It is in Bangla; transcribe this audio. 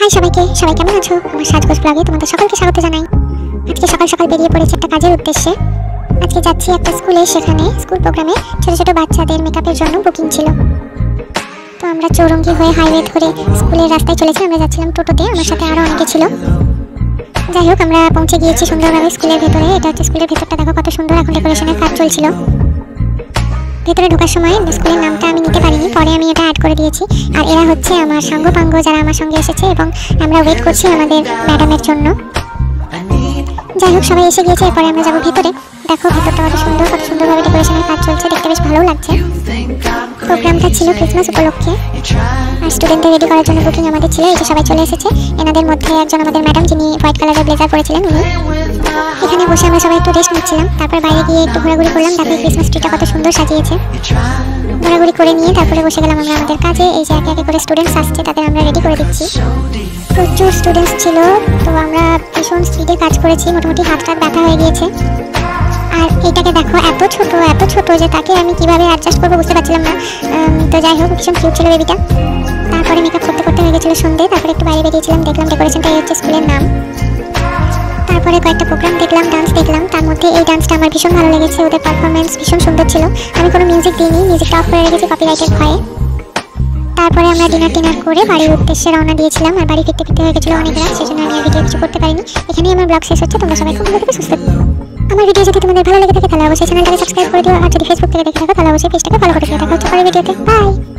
হাই সবাইকে, সবাই কেমন আছো? আমার সাজগোজ ব্লগে তোমাদের সকলকে স্বাগত জানাই। আজকে সকাল সকাল বেরিয়ে পড়েছি একটা কাজের উদ্দেশ্যে। আজকে যাচ্ছি একটা স্কুলে, সেখানে স্কুল প্রোগ্রামে ছোট ছোট বাচ্চাদের মেকআপের জন্য বুকিং ছিল। তো আমরা চৌরঙ্গি হয়ে হাইওয়ে ধরে স্কুলের রাস্তায় চলেছি। আমরা যাচ্ছিলাম টোটোতে, আমার সাথে আরও অনেকে ছিল। যাই হোক, আমরা পৌঁছে গিয়েছি সুন্দরভাবে স্কুলের ভেতরে। এটা হচ্ছে স্কুলের ভেতরটা, দেখো কত সুন্দর। এখন ডেকোরেশনের কাজ চলছিল। ভেতরে ঢোকার সময় স্কুলের নামটা আমি নিতে পারিনি, পরে আমি এটা অ্যাড করে দিয়েছি। আর এরা হচ্ছে আমার সঙ্গপাঙ্গ, যারা আমার সঙ্গে এসেছে, এবং আমরা ওয়েট করছি আমাদের ম্যাডামের জন্য। যাই হোক, সবাই এসে গিয়েছে। এরপরে আমরা যাবো ভেতরে। দেখো ভেতরটা কত সুন্দর, কত সুন্দরভাবে ডেকোরেশনের কাজ চলছে, দেখতে বেশ ভালো লাগছে। প্রোগ্রামটা ছিল ক্রিসমাস উপলক্ষে, আর স্টুডেন্টদের রেডি করার জন্য বুকিং আমাদের ছিল। এই যে সবাই চলে এসেছে। এনাদের মধ্যে একজন আমাদের ম্যাডাম, যিনি হোয়াইট কালারের ব্লেজার পরেছিলেন, উনি। এখানে বসে আমরা সবাই একটু রেস্ট নিচ্ছিলাম। তারপর বাইরে গিয়ে একটু ঘোরাঘুরি করলাম। দেখো ক্রিসমাস ট্রিটা কত সুন্দর সাজিয়েছে। ঘোরাঘুরি করে নিয়ে তারপরে বসে গেলাম আমরা আমাদের কাজে। এই যে একে একে করে স্টুডেন্টস আসছে, তাদের আমরা রেডি করে দিচ্ছি। প্রচুর স্টুডেন্টস ছিল, তো আমরা ভীষণ স্পিডে কাজ করেছি। মোটামুটি হাত ব্যথা হয়ে গিয়েছে। আর এইটাকে দেখো, এত ছোট যে তাকে আমি কিভাবে অ্যাডজাস্ট করবো বুঝতে পারছিলাম না। তো যাই হোক, ভীষণ কিউট ছিল বেবিটা। তারপরে মেকআপ করতে করতে হয়ে গেছিলো সন্ধ্যে। তারপরে একটু বাইরে বেরিয়েছিলাম, দেখলাম ডেকোরেশনটা এই হচ্ছে স্কুলের নাম। তারপরে কয়েকটা প্রোগ্রাম দেখলাম, ডান্স দেখলাম। তার মধ্যে এই ডান্সটা আমার ভীষণ ভালো লেগেছে। ওদের পারফরমেন্স ভীষণ সুন্দর ছিল। আমি কোনো মিউজিক দিইনি, মিউজিকটা অফ করে রেখেছি কপিরাইটের ভয়ে। তারপরে আমরা ডিনার করে বাড়ির উদ্দেশ্যে রওনা দিয়েছিলাম। আর বাড়ি ফিরতে হয়ে গেছিলো অনেক রাত, সেজন্য আমি আর ভিডিও কিছু করতে পারিনি। এখানেই আমার ব্লগ শেষ হচ্ছে। তোমরা সবাই খুব ভালো থেকে সুস্থ। আমার ভিডিও যদি তোমাদের ভালো লেগে থাকে তাহলে অবশ্যই চ্যানেলটাকে সাবস্ক্রাইব করে দিও। আর যদি ফেসবুক থেকে দেখে থাকো তাহলে অবশ্যই পেজটাকে ফলো করে দিও। দেখা হচ্ছে পরের ভিডিওতে। বাই।